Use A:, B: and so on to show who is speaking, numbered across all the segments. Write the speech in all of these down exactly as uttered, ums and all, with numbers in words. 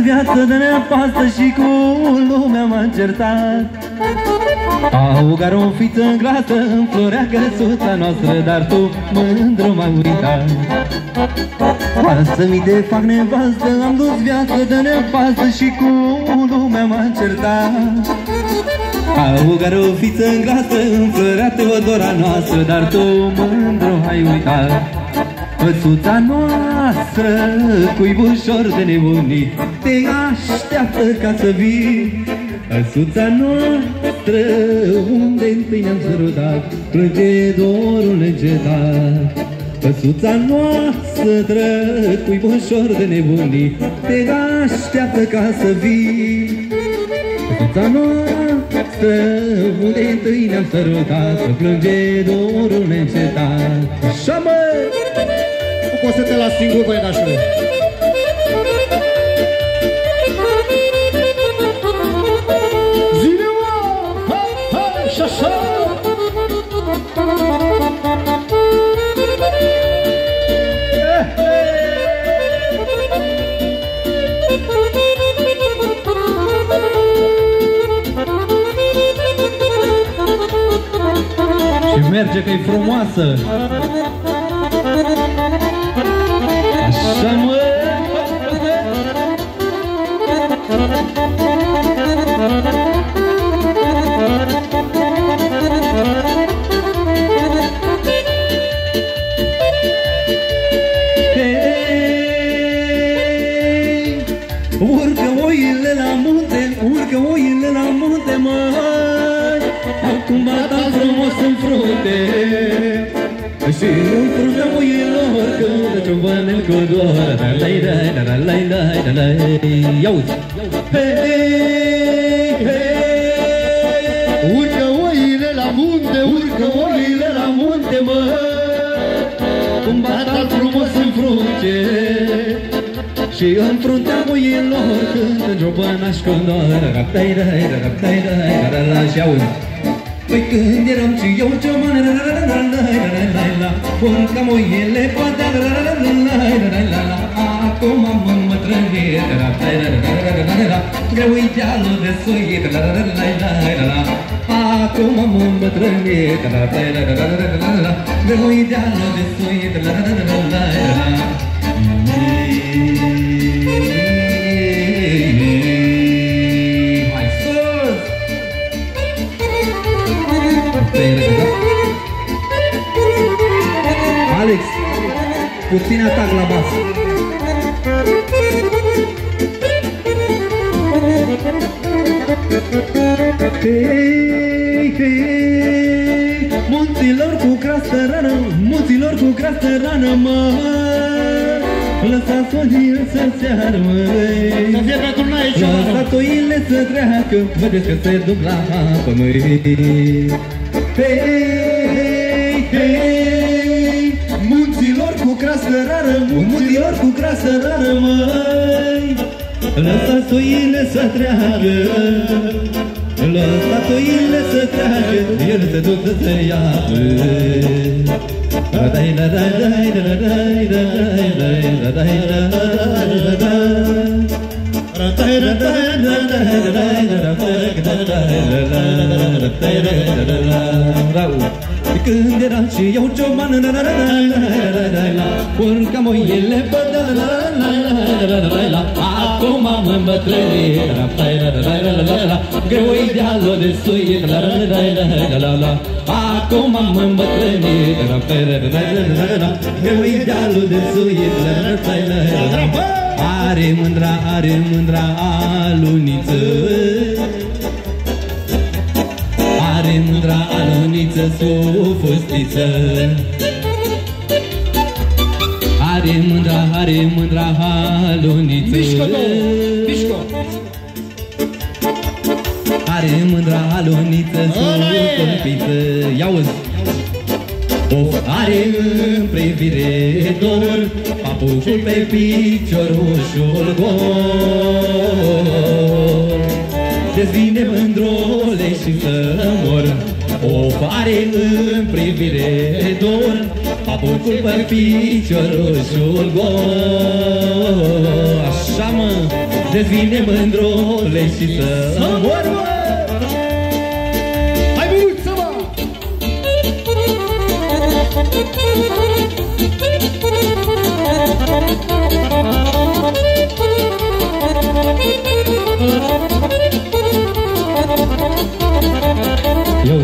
A: viață de nepastă și cu lumea m-am certat. Augar o fiță în glasă, înflorea căsuța noastră, dar tu mândru m-ai uitat. Lasă-mi de fac nevastă, am dus viață de nepastă și cu lumea m-am certat. Augar o fiță în glasă, înflorea Teodora noastră, dar tu mândru ai uitat. Căsuța noastră, cuibușor de nebunit, te așteaptă ca să vii. Căsuța noastră, unde întâi ne-am sărutat, plânge dorul neîncetat. Căsuța noastră, cuibușor de nebunit, te așteaptă ca să vii. Căsuța noastră, unde întâi ne-am sărutat, plânge dorul neîncetat. Așa mă!
B: Nu poți să te las singur, băienașule. Zile-o! Ha, ha, și așa!
A: Și merge că-i frumoasă. Așa mă! Hey, urcă oile la munte, urcă oile la munte, măi, acum bata frumos în frunte. Și în fruntea oilor cântă ciobănel cu dor. Ia-uzi! Hei, hei,
B: urcă oile la munte, urcă oile la munte, mă,
A: cum bata frumos în frunte. Și în fruntea oilor cântă ciobănaș cu dor. Și auzi! Păi când eram și eu cioban, urcam oile poate, acum am îmbătrânit, greu-i dealul de suit, acum am îmbătrânit, greu-i dealul de suit. Alex, puțin atac la bas. Hei, hei, munților cu crastă rană, munților cu crastă rană, mă, lăsați oile să seară, măi.
B: Să fie pentru noi aici, mă.
A: Lăsați oile să treacă, vedeți că se duc la apă, măi. Hei, hei, hei, munților cu crastă rară, munților cu crastă rară, măi, lăsați oile să treacă, lăsați oile să treacă, el se duc să se ia. Când eram și eu cioban, urcam oile pe acum am îmbătrânit, greu-i dealul de suit, acum am îmbătrânit, greu-i dealul de suit. Are mândra, are mândra aluniță, are mândra aluniță sufustiță. Are mândra, are mândra aluniță.
B: Mișco!
A: Are mândra aluniță sufustiță. Ia-uzi! Of, are în privire dor, papucul pe piciorușul gol. Dezvine mândrole și să mor. Of, are în privire dor, papucul pe piciorușul gol. Așa mă, devine mândrule și să mor, mă!
B: Hai mult să mă!
A: Eu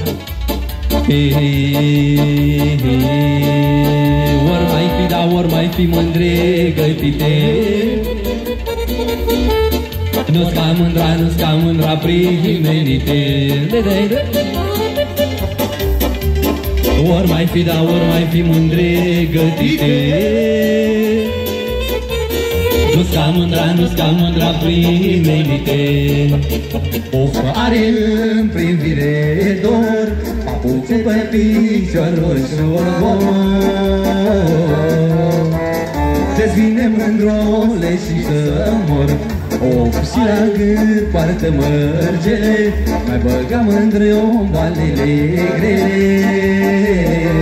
A: ori mai fi, da, ori mai fi mândre gătite. Nu-s ca mândra, nu-s ca mândra primenite. Ori mai fi, da, ori mai fi mândre gătite. Nu-s ca mândra, nu-s ca mândra primenite. Of, are în privire dor, papucul pe piciorușul gol. Ce-ți vine mândrole și să mor. Of, și la gât poartă mărgele, mai băga mândre ombalele grele.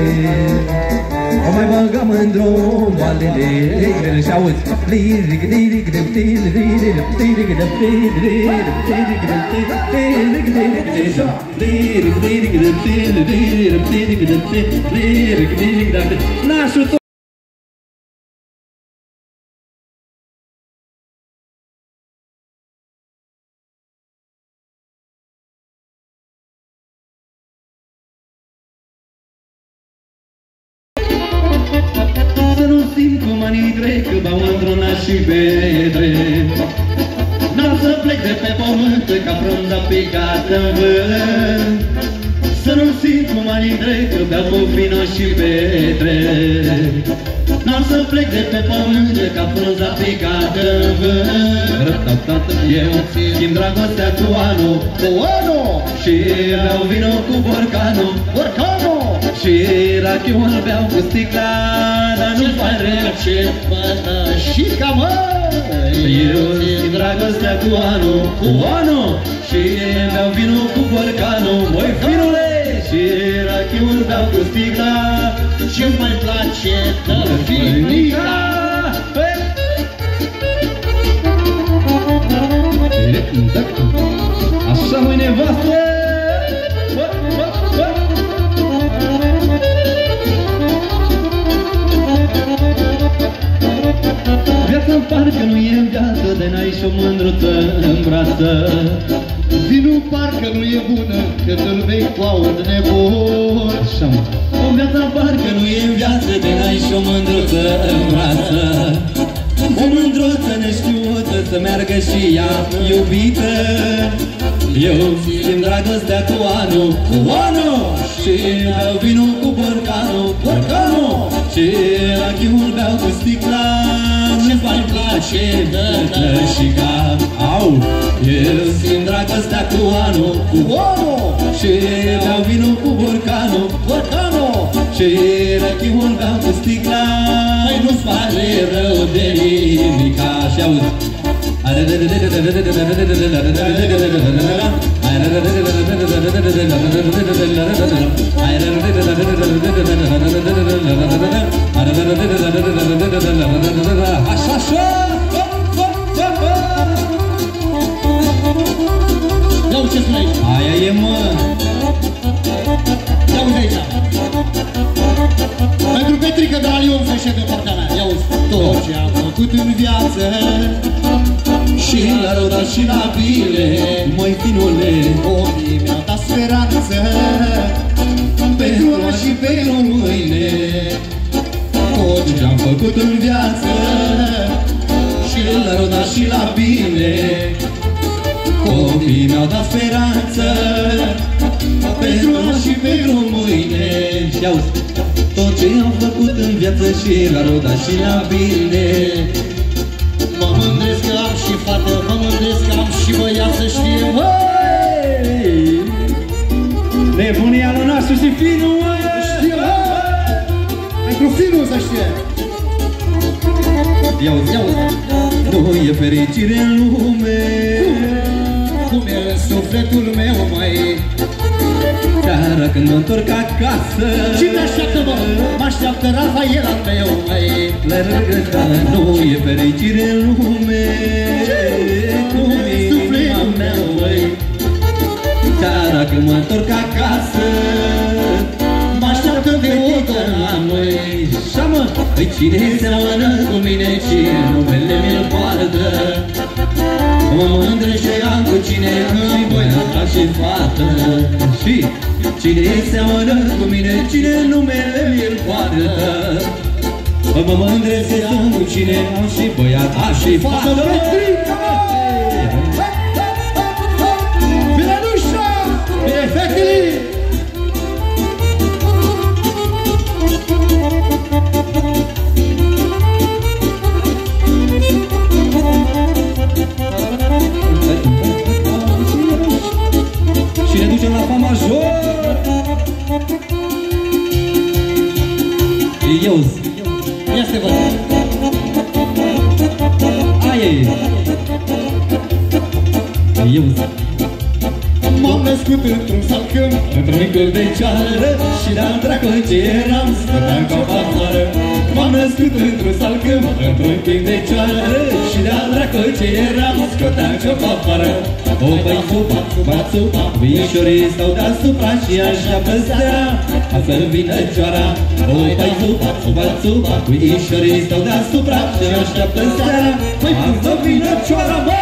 A: O mai băga mândre ombalele grele. Și auzi liric, liric, liric, liric, liric, liric, liric, liric, nașul tot. Să nu simt cum anii trec, ba mândrona și petre. N-am să plec de pe pământ ca frunza picată în vânt. Să nu simt cum anii trec, beau cu vino și petre. N-am să plec de pe pământ ca frunza picată în vânt. Eu simt dragostea cu anul,
B: Cu anul!
A: și beau vino cu borcanul,
B: Borcanul!
A: și rachiul beau cu sticla, dar nu pare ce
B: Și ca mă!
A: eu simt dragostea cu anul, cu anul, și beau vinul cu borcanul, măi finule, și rachiul beau cu sticla,
B: Ce-mi mai place tălfinica!
A: Așa, măi nevastă! Viața-mi parcă nu e viață, de n-ai și o mândruță în brață.
B: Vinul parcă nu e bună, că îl bei cu aur nebun.
A: Așa, mă. O viața parcă nu e viață, de n-ai și o mândruță în brață. O mândruță neștiută să meargă și ea iubită. Eu simt dragostea cu anul, cu anul, și beau vinul cu borcanul, borcanul, și rachiul beau cu sticla. Nu-ți mai place dălășica. Au! Eu simt dragostea cu anul, cu anul, și beau vinul cu borcanul, borcanul, și rachiul beau cu sticla. Mai nu-ți pare rău de nimica. Și auzi! Așa, așa!
B: Ia uite ce spune aici!
A: Aia e, mă!
B: Ia uite aici! Pentru Petrică de la Lion să-și de partea mea! Ia uite! Tot ce am făcut în viață
A: Și la roda și la bile, măi finule,
B: ochii mi-au dat speranță
A: pentru azi și pentru mâine. Tot ce am făcut în viață, și la roda și la bine, copiii mi-au dat speranță pentru azi și pentru mâine. Și auzi, tot ce am făcut în viață, și la roda și la bine.
B: Mă mândresc că am și fată, mă mândresc că am și băiat, să știe,
A: Măi! Nebunia lui nașul și finul, măi!
B: știe, pentru finul să știe!
A: Ia-uzi, ia-uzi! Nu e fericire în lume,
B: Cum e în sufletul meu, măi?
A: Seara când mă întorc acasă.
B: Cine așteaptă, mă? Mă așteaptă Rafael al meu, măi.
A: Le regăta, nu e fericire în lume. Cum e inima mea, măi. Seara când mă întorc acasă,
B: Mă așteaptă fetița la
A: măi. Așa mă, păi cine seamănă cu mine, cine numele mi-l poartă. Mă mândrește am cu cine am și băiata și fată. Și cine seamănă cu mine, cine numele mi-l poartă. Mă mândrește am cu cine am și băiata și fată.
B: Milanușa! Bine, fetele!
A: Și ne ducem la fa major. Ioz.
B: Ia să te văd.
A: Aia e. Ioz.
B: M-am născut într-un salcâm,
A: Într-un micul de ceară și de-al dracului ce eram, stăteam ca afară. M-am născut într-un salcâm, într-un pic de ceară și de-al dracului ce eram, scoteam ciopa afară. O, băi, țupa, țupa, țupa, puișorii stau deasupra și așteaptă seara ca să vină cioara. O, băi, țupa, țupa, țupa, puișorii stau deasupra și așteaptă seara ca să vină cioara, bă!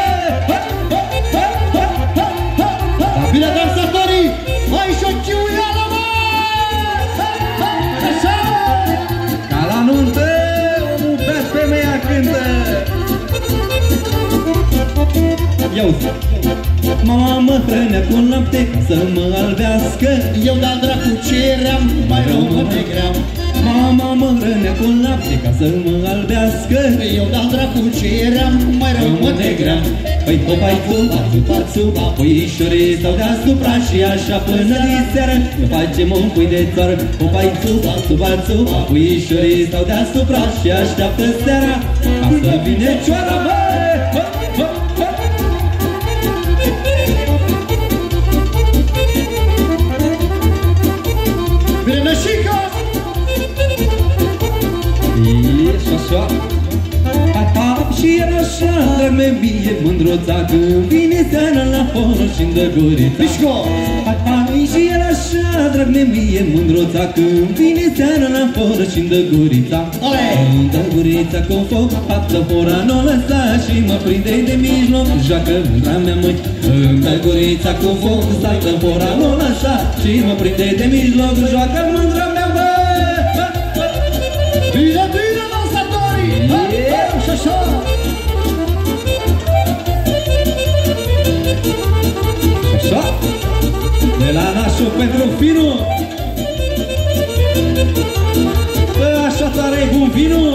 B: bine dansatorii, mai șochiuială, mă! Așa!
A: Ca la nuntă, omul pe femeia cântă. Iau! Mama mă hrănea cu lapte ca să mă albească.
B: Eu de-al dracu ce eram, mai rău mă negream.
A: Mama mă hrănea cu lapte ca să mă albească.
B: Eu de-al dracu ce eram, mai rău mă negream.
A: Păi popai țupa, țupa, țupa, puișorii stau deasupra și așa până diseară ne facem un pui de țară. Popai țupa, țupa, țupa, puișorii stau deasupra și așteaptă seara ca să vine cioara, bă!
B: Bine, nășică!
A: Ești așa. Și era așa, dar mi-e bine mândruța când vine seara la foră și-mi dă gurița.
B: Mișco!
A: Și era așa, drag mi-e bine mândruța când vine seara la foră și-mi dă gurița.
B: Ale!
A: Îmi dă gurița cu foc, faptă fora n-o lăsa și mă prinde de mijloc, joacă mândra mea, măi. Îmi dă gurița cu foc, saltă fora n-o lăsa și mă prinde de mijloc, joacă mândra mea, măi.
B: Bine, bine, dansatorii! Și așa!
A: Așa, de la nașul pentru finul. Bă, așa tare e bun vinul.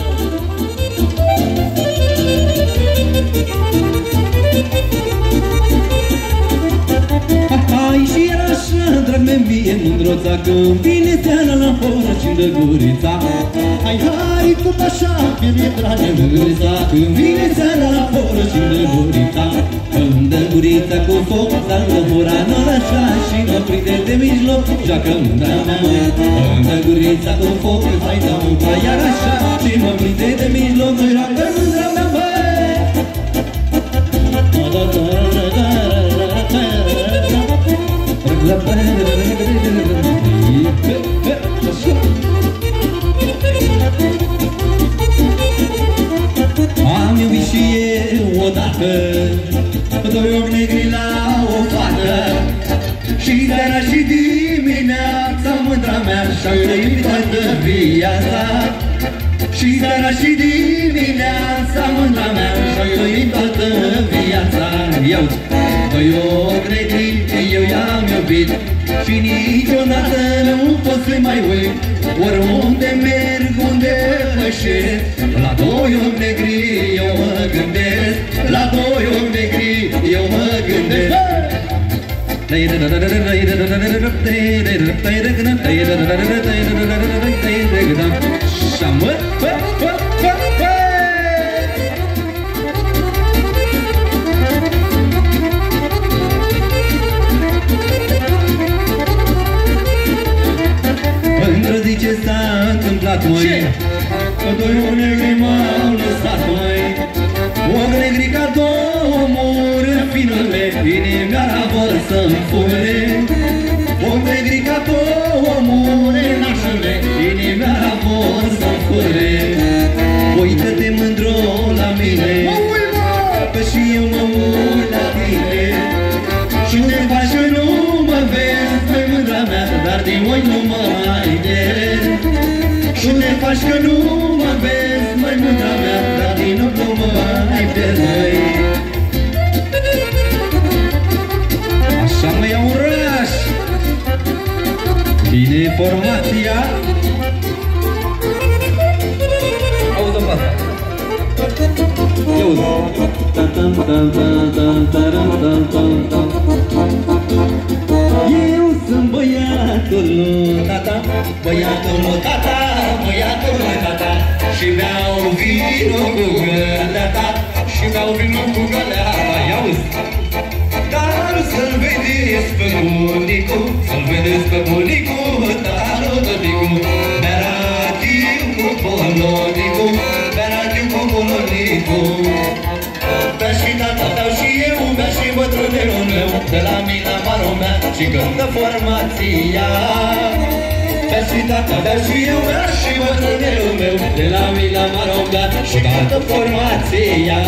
A: Hai și era așa, drag mi-e mie mândruța când vine seara la foră și-mi dă gurița.
B: Hai, hai, tot așa, că mi-e dragă
A: Gurița, când vine seara la foră și-mi dă gurița. Îmi dă gurița cu foc, saltă fora n-o lăsa și mă prinde de mijloc, joacă mândra mea, măi. Îmi dă gurița cu foc, hai da muta iar așa și mă prinde de mijloc, joacă mândra mea, măi. Am iubit și eu odată doi ochi negri la o fată și seara și dimineața mândra mea și-au trăit toată viața. Și seara și dimineața mândra mea și-au trăit toată viața. Eu, doi ochi negri, eu i-am iubit și niciodată nu pot să mai uit. Oriunde merg, unde pășesc, la doi ochi negri eu mă gândesc. La doi ochi negri eu mă gândesc. Și mă, bă, bă, bă, bă. inimea vor să-mi fure, o negrica omule, nașule, inimea vor să-mi fure. Uită-te mândro la mine, că și eu mă uit la tine. Și te faci că nu mă vezi, pe mândra mea, dar din oi nu mă mai vezi. Și te faci că nu mă vezi, măi mândra mea, dar din oi nu mă mai vezi. Așa mă iau oraș, bine formația. Auzi-o pe asta. Eu Eu sunt băiatul lui tata, băiatul lui tata, băiatul lui tata, și beau vinul cu găleata, și beau vinul cu găleata. Ia-uzi! Dar să-l vedeți pe bunicu, să-l vedeți pe bunicu, darul tăticu, beratiu cu polonicu, beratiu cu polonicu. Bea și tata, beau și eu, bea și bătrânelul meu, de la mine maro mea și cântă formația. Bea și tata, beau și eu, bea și bătrânelul meu, de la mine maro mea și cântă formația.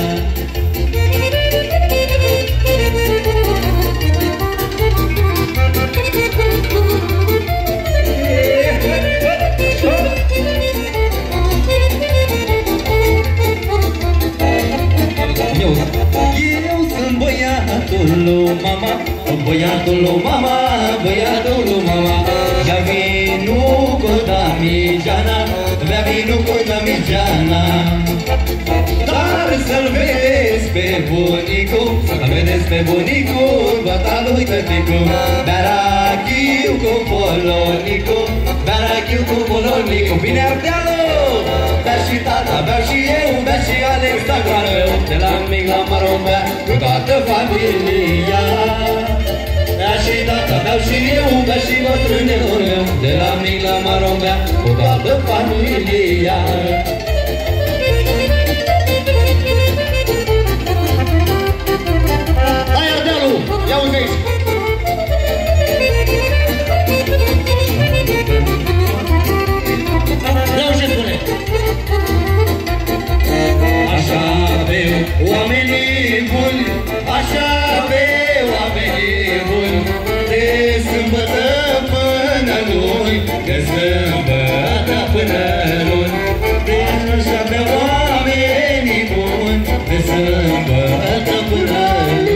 A: Eu sunt băiatul lui mama, băiatul lui mama, băiatul lui mama. Ia vinu cu Damigeana, bea vinu cu Damigeana. Dar să-l vedeți pe bunicu, să-l vedeți pe bunicu, băta lui tăticu. Berachiu cu polonicu, berachiu cu polonicu. Bine Ardealul! Bea și tata, beau și eu, bea și Alex Dagoară meu, de la mic la maro bea cu toată familia. Bea și tata, beau și eu, bea și bătrânelul meu, de la mic la maro bea cu toată familia. Hai Ardealul, ia uite aici! Vreau ce spune! Așa beau oamenii buni, așa beau oamenii buni, de sâmbătă până luni, de sâmbătă până luni. Așa beau oamenii buni, de sâmbătă până luni.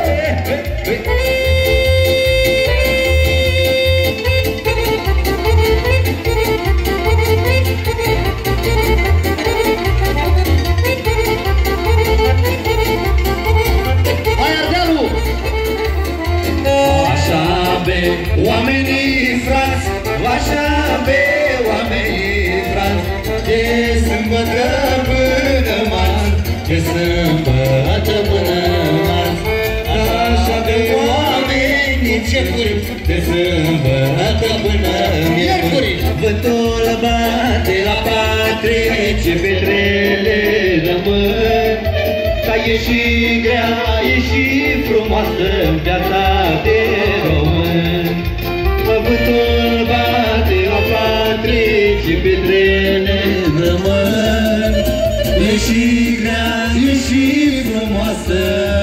A: Oamenii frați, așa be oamenii frați, de sâmbătă până marți, de sâmbătă până marți. Așa be oamenii cercuri, de sâmbătă până miercuri. Vântul bate la patrece, petrele rămân, ca e și grea, e și frumoasă viața de român. Vântul bate la patrece, petrele rămân, e și grea, e și frumoasă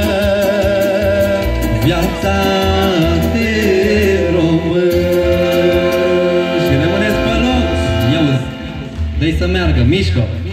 A: viața de român. Și rămâneți pe loc, ia-uzi, dă-i să meargă, mișcă!